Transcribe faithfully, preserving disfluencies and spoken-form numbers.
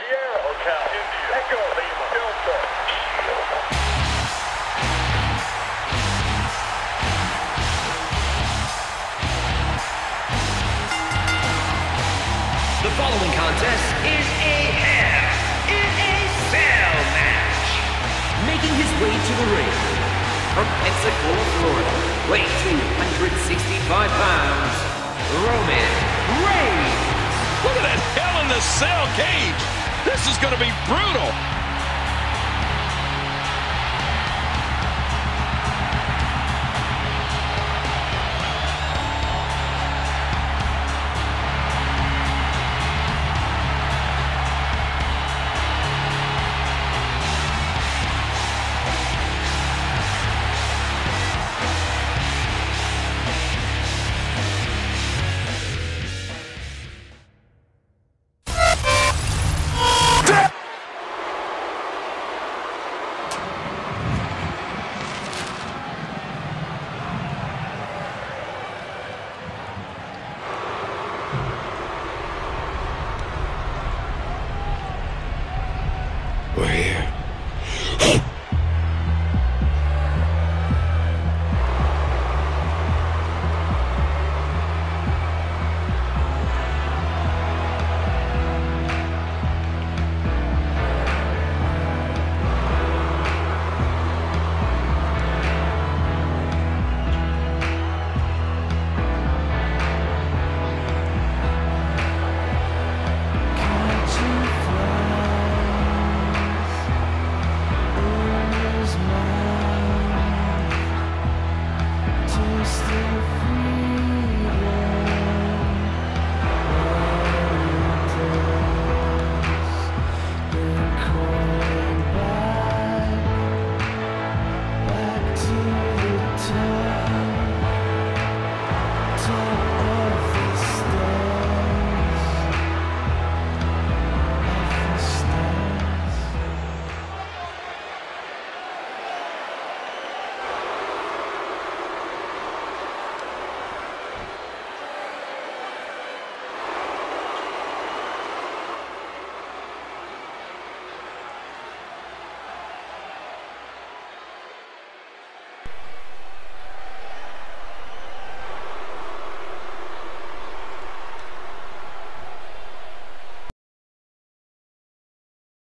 Sierra, Ocala, India, Echo, Lima, Delta. The following contest is a Hell in a Cell match. Making his way to the ring from Pensacola, Florida, weighing two hundred sixty-five pounds, Roman Reigns. Look at that Hell in the Cell cage. This is going to be brutal.